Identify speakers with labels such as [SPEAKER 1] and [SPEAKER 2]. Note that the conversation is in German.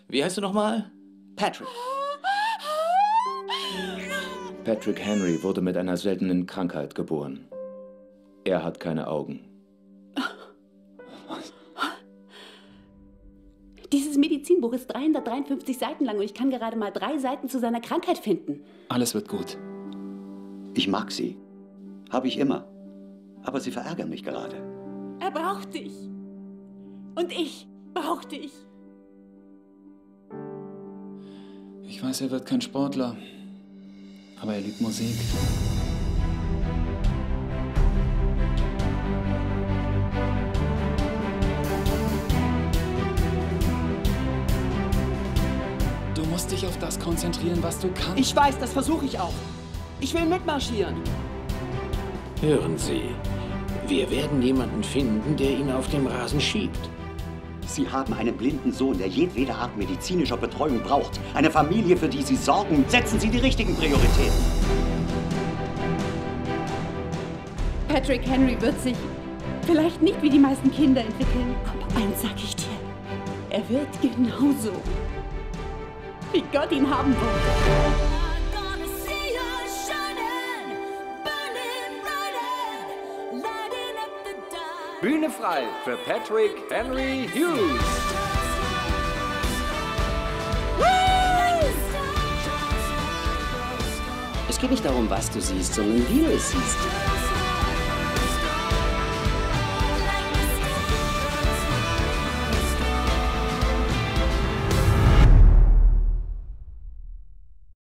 [SPEAKER 1] Wie heißt du nochmal? Patrick.
[SPEAKER 2] Patrick Henry wurde mit einer seltenen Krankheit geboren. Er hat keine Augen.
[SPEAKER 3] Dieses Medizinbuch ist 353 Seiten lang und ich kann gerade mal 3 Seiten zu seiner Krankheit finden.
[SPEAKER 4] Alles wird gut.
[SPEAKER 5] Ich mag sie. Habe ich immer. Aber sie verärgern mich gerade.
[SPEAKER 3] Er braucht dich. Und ich brauch dich.
[SPEAKER 4] Ich weiß, er wird kein Sportler. Aber er liebt Musik. Du musst dich auf das konzentrieren, was du kannst.
[SPEAKER 6] Ich weiß, das versuche ich auch. Ich will mitmarschieren.
[SPEAKER 1] Hören Sie, wir werden jemanden finden, der ihn auf dem Rasen schiebt.
[SPEAKER 5] Sie haben einen blinden Sohn, der jedwede Art medizinischer Betreuung braucht. Eine Familie, für die Sie sorgen. Setzen Sie die richtigen Prioritäten.
[SPEAKER 3] Patrick Henry wird sich vielleicht nicht wie die meisten Kinder entwickeln, aber eins sag ich dir, er wird genauso, wie Gott ihn haben wollte.
[SPEAKER 7] Bühne frei für Patrick Henry Hughes.
[SPEAKER 6] Es geht nicht darum, was du siehst, sondern wie du es siehst.